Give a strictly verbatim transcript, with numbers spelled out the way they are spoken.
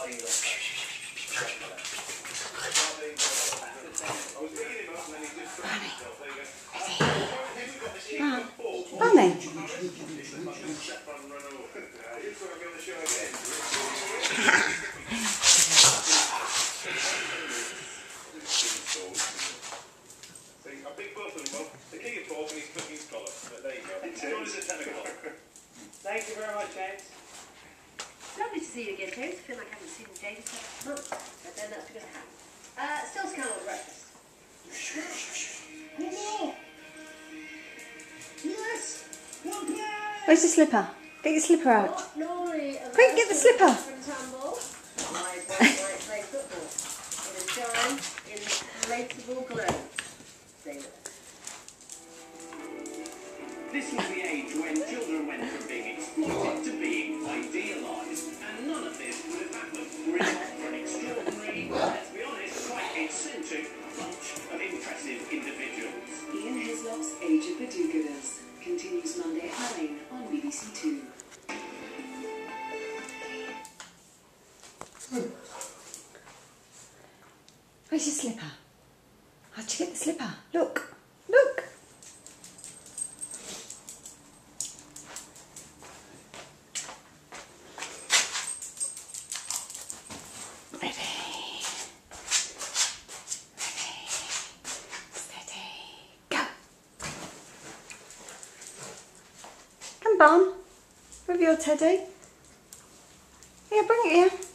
Barney. Thank you very much, James. Lovely to see you again, James. I feel like I haven't seen James for months, but then that's because I haven't. Uh, still scanned breakfast. One more. Yes. One play. Where's the slipper? Get your slipper out. Not normally a Quick, get the slipper. from tumble. My boy might play football in a giant inflatable globe. Stay with us. This was the age when children went from being exploited to being idealised, and none of this would have happened were it not for an extraordinary, let's be honest, quite eccentric bunch of impressive individuals. Ian Hislop's Age of the Do-Gooders continues Monday at nine on B B C Two. Where's your slipper? How'd you get the slipper? Look, look. Ready. Ready. Steady. Go. Come on. With your teddy. Here, bring it here.